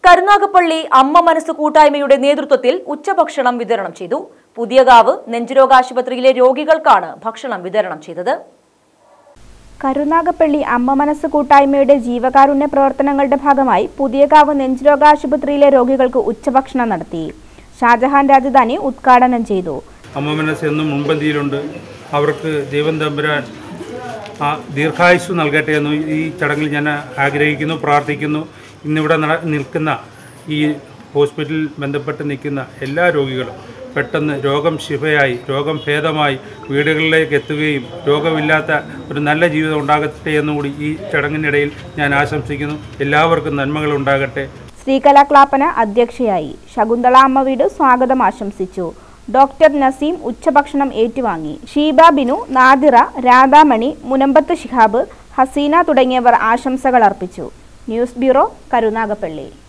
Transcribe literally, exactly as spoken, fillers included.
കരുനാഗപ്പള്ളി അമ്മ മനസ്സ് കൂട്ടായ്മയുടെ നേതൃത്വത്തിൽ ഉച്ചഭക്ഷണം വിതരണം ചെയ്തു. പുതിയകാവ് നെഞ്ചുരോഗ ആശുപത്രിയിലെ രോഗികൾക്കാണ് ഭക്ഷണം വിതരണം ചെയ്തത്. കരുനാഗപ്പള്ളി അമ്മ മനസ്സ് കൂട്ടായ്മയുടെ ജീവകാരുണ്യ പ്രവർത്തനങ്ങളുടെ ഭാഗമായി പുതിയകാവ് നെഞ്ചുരോഗ ആശുപത്രിയിലെ രോഗികൾക്ക് ഉച്ചഭക്ഷണം നടത്തി. ഷാജഹാൻ രാജധാനി ഉദ്ഘാടനം ചെയ്തു. അമ്മ മനസ്സ് എന്നും മുൻപന്തിയിലുണ്ട്. അവർക്ക് ദൈവം തമ്പുരാൻ ദീർഘായുസ്സ് നൽകട്ടെ എന്ന് ഈ ചടങ്ങിൽ ഞാൻ ആഗ്രഹിക്കുന്നു, പ്രാർത്ഥിക്കുന്നു. ഇന്നിവിടെ നിൽക്കുന്ന ഈ ഹോസ്പിറ്റലിൽ ബന്ധപ്പെട്ട് നിൽക്കുന്ന എല്ലാ രോഗികളും പെട്ടെന്ന് രോഗം ശിഫയായി രോഗം ഭേദമായി വീടുകളിലേക്ക് എത്തുകയും രോഗമില്ലാത്ത ഒരു നല്ല ജീവിതം ഉണ്ടാകട്ടെ എന്നുകൂടി ഈ ചടങ്ങിനിടയിൽ ഞാൻ ആശംസിക്കുന്നു. എല്ലാവർക്കും നന്മകൾ ഉണ്ടാകട്ടെ. ശ്രീകല ക്ലാപ്പന അധ്യക്ഷയായി. ശകുന്തള അമ്മ വീട് സ്വാഗതം ആശംസിച്ചു. ഡോക്ടർ നസീം ഉച്ചഭക്ഷണം ഏറ്റുവാങ്ങി. ഷീബ ബിനു, നാദിറ, രാധാമണി, മുനമ്പത്ത് ശിഹാബ്, ഹസീന തുടങ്ങിയവർ ആശംസകൾ അർപ്പിച്ചു. News bureau, Karunagappally.